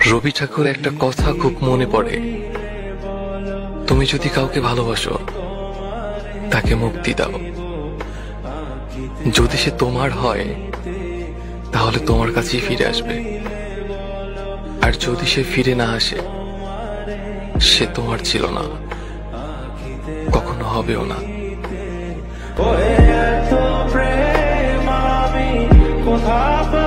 রবি ঠাকুর একটা কথা খুব মনে পড়ে, তুমি যদি কাউকে ভালোবাসো তাকে মুক্তি দাও, যদি সে তোমার হয় তাহলে তোমার কাছেই ফিরে আসবে, আর যদি সে ফিরে না আসে সে তোমার ছিল না, কখনো হবেও না। কোথা